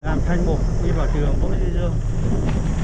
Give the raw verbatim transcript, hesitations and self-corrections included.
Làm thanh mục đi vào trường Võ Trí Dương.